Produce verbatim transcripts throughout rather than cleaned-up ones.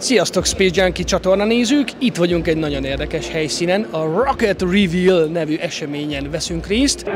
Sziasztok, Space Junkie csatorna nézők! Itt vagyunk egy nagyon érdekes helyszínen, a Rocket Reveal nevű eseményen veszünk részt.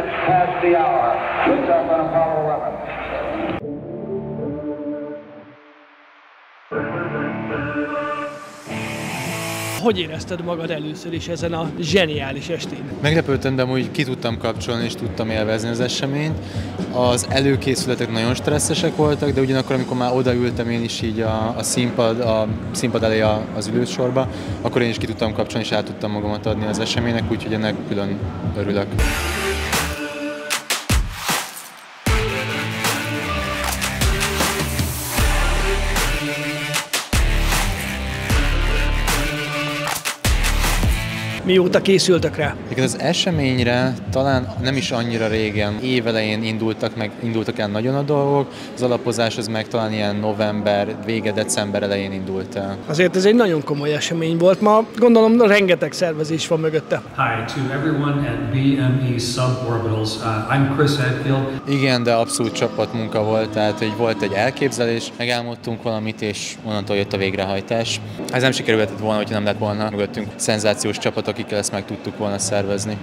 Hogy érezted magad először is ezen a zseniális estén? Meglepődtem, de úgy ki tudtam kapcsolni és tudtam élvezni az eseményt. Az előkészületek nagyon stresszesek voltak, de ugyanakkor, amikor már odaültem én is így a, a, színpad, a színpad elé a, az ülősorba, akkor én is ki tudtam kapcsolni és át tudtam magamat adni az eseménynek, úgyhogy ennek külön örülök. Mióta készültek rá? Az eseményre talán nem is annyira régen, évelején indultak, meg, indultak el nagyon a dolgok, az alapozás az meg talán ilyen november, vége december elején indult el. Azért ez egy nagyon komoly esemény volt ma, gondolom rengeteg szervezés van mögötte. Hi to everyone at B M E Suborbitals. Uh, I'm Chris Hadfield. Igen, de abszolút csapatmunka volt, tehát hogy volt egy elképzelés, megálmodtunk valamit, és onnantól jött a végrehajtás. Ez nem sikerülhetett volna, hogyha nem lett volna mögöttünk szenzációs csapat, akikkel ezt meg tudtuk volna szervezni.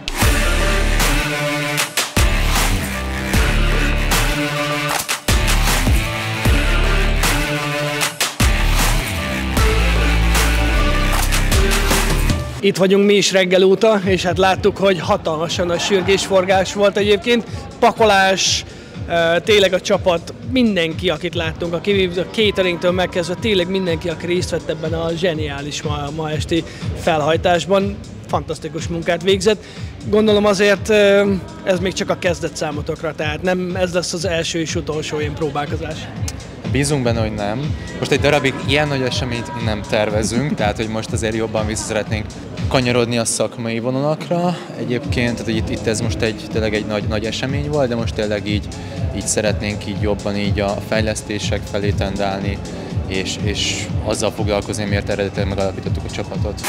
Itt vagyunk mi is reggel óta, és hát láttuk, hogy hatalmasan nagy sürgésforgás volt egyébként. Pakolás, tényleg a csapat, mindenki, akit láttunk, a cateringtől megkezdve, tényleg mindenki, aki részt vett ebben a zseniális ma, ma esti felhajtásban, fantasztikus munkát végzett. Gondolom azért ez még csak a kezdet számotokra, tehát nem ez lesz az első és utolsó ilyen próbálkozás. Bízunk benne, hogy nem. Most egy darabig ilyen nagy eseményt nem tervezünk, tehát hogy most azért jobban vissza szeretnénk kanyarodni a szakmai vonalakra. Egyébként, tehát, hogy itt, itt ez most egy, tényleg egy nagy, nagy esemény volt, de most tényleg így, így szeretnénk így jobban így a fejlesztések felé tendálni, és, és azzal foglalkozni, miért eredetileg megalapítottuk a csapatot.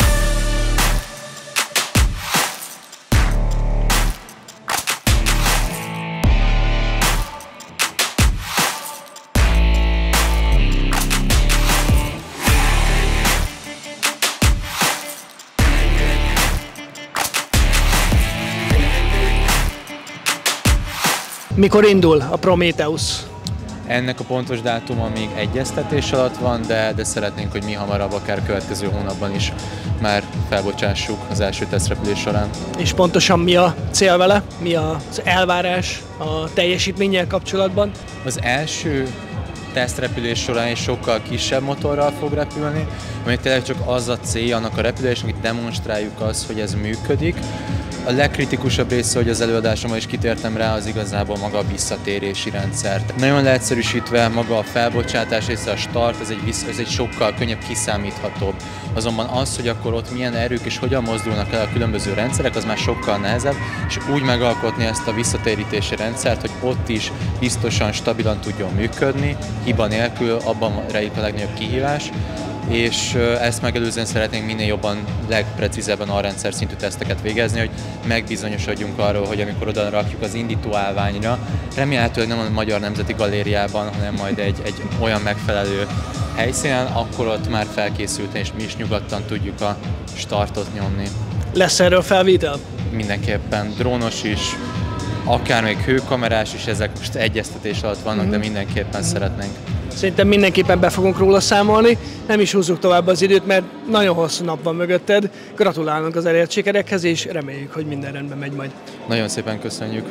Mikor indul a Prometheus? Ennek a pontos dátuma még egyeztetés alatt van, de, de szeretnénk, hogy mi hamarabb, akár következő hónapban is már felbocsássuk az első tesztrepülés során. És pontosan mi a cél vele? Mi az elvárás a teljesítménnyel kapcsolatban? Az első tesztrepülés során egy sokkal kisebb motorral fog repülni, ami tényleg csak az a célja annak a repülésnek, hogy demonstráljuk azt, hogy ez működik. A legkritikusabb része, hogy az előadásomban is kitértem rá, az igazából maga a visszatérési rendszer. Nagyon leegyszerűsítve maga a felbocsátás része, a start, ez egy, ez egy sokkal könnyebb, kiszámíthatóbb. Azonban az, hogy akkor ott milyen erők és hogyan mozdulnak el a különböző rendszerek, az már sokkal nehezebb, és úgy megalkotni ezt a visszatérítési rendszert, hogy ott is biztosan, stabilan tudjon működni, hiba nélkül, abban rejlik a legnagyobb kihívás. És ezt megelőzően szeretnénk minél jobban, legprecízebben a rendszer szintű teszteket végezni, hogy megbizonyosodjunk arról, hogy amikor oda rakjuk az indító állványra, remélhetőleg nem a Magyar Nemzeti Galériában, hanem majd egy, egy olyan megfelelő helyszínen, akkor ott már felkészülten és mi is nyugodtan tudjuk a startot nyomni. Lesz erről felvétel? Mindenképpen drónos is, akár még hőkamerás is, ezek most egyeztetés alatt vannak, mm-hmm. de mindenképpen szeretnénk. Szerintem mindenképpen be fogunk róla számolni, nem is húzzuk tovább az időt, mert nagyon hosszú nap van mögötted. Gratulálunk az elért sikerekhez, és reméljük, hogy minden rendben megy majd. Nagyon szépen köszönjük!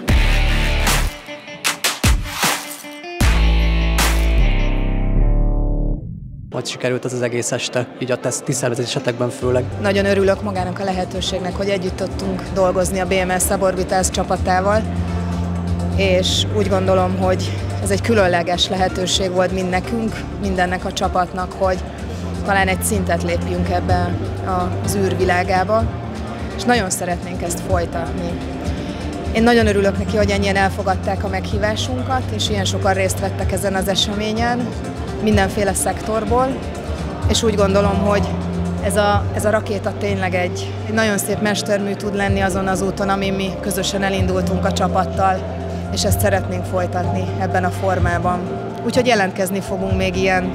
Hogy sikerült az az egész este, így a tisztszervezésetekben főleg. Nagyon örülök magának a lehetőségnek, hogy együtt tudtunk dolgozni a B M E Suborbitals csapatával, és úgy gondolom, hogy ez egy különleges lehetőség volt mind nekünk, mindennek a csapatnak, hogy talán egy szintet lépjünk ebbe az űrvilágába, és nagyon szeretnénk ezt folytatni. Én nagyon örülök neki, hogy ennyien elfogadták a meghívásunkat, és ilyen sokan részt vettek ezen az eseményen, mindenféle szektorból, és úgy gondolom, hogy ez a, ez a rakéta tényleg egy, egy nagyon szép mestermű tud lenni azon az úton, amin mi közösen elindultunk a csapattal, és ezt szeretnénk folytatni ebben a formában. Úgyhogy jelentkezni fogunk még ilyen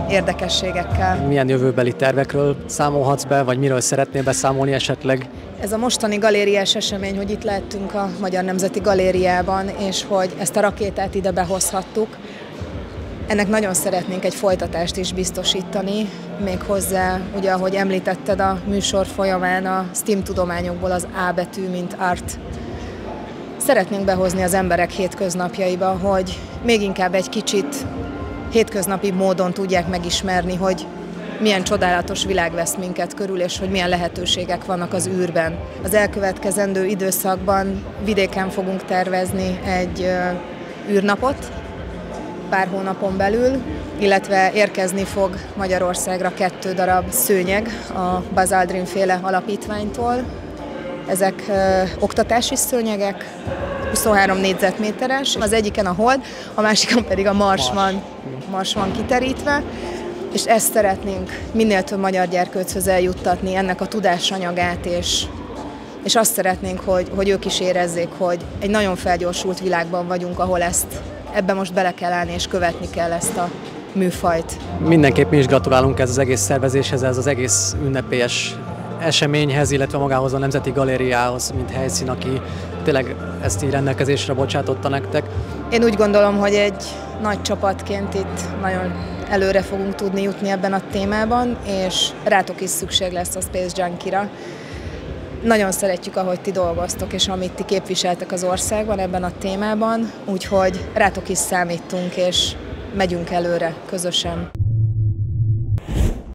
érdekességekkel. Milyen jövőbeli tervekről számolhatsz be, vagy miről szeretnél beszámolni esetleg? Ez a mostani galériás esemény, hogy itt lettünk a Magyar Nemzeti Galériában, és hogy ezt a rakétát ide behozhattuk, ennek nagyon szeretnénk egy folytatást is biztosítani, méghozzá, ugye ahogy említetted a műsor folyamán, a STEAM tudományokból az A betű, mint art. Szeretnénk behozni az emberek hétköznapjaiba, hogy még inkább egy kicsit hétköznapi módon tudják megismerni, hogy milyen csodálatos világ vesz minket körül, és hogy milyen lehetőségek vannak az űrben. Az elkövetkezendő időszakban vidéken fogunk tervezni egy űrnapot, pár hónapon belül, illetve érkezni fog Magyarországra kettő darab szőnyeg a Buzz Aldrin féle alapítványtól. Ezek ö, oktatási szőnyegek, huszonhárom négyzetméteres, az egyiken a Hold, a másikon pedig a Mars van, Mars van kiterítve, és ezt szeretnénk minél több magyar gyerkőchöz eljuttatni, ennek a tudásanyagát, és, és azt szeretnénk, hogy, hogy ők is érezzék, hogy egy nagyon felgyorsult világban vagyunk, ahol ezt ebben most bele kell állni, és követni kell ezt a műfajt. Mindenképp mi is gratulálunk ez az egész szervezéshez, ez az egész ünnepélyes eseményhez, illetve magához a Nemzeti Galériához, mint helyszín, aki tényleg ezt így rendelkezésre bocsátotta nektek. Én úgy gondolom, hogy egy nagy csapatként itt nagyon előre fogunk tudni jutni ebben a témában, és rátok is szükség lesz a Space Junkie-ra. Nagyon szeretjük, ahogy ti dolgoztok, és amit ti képviseltek az országban ebben a témában, úgyhogy rátok is számítunk, és megyünk előre közösen.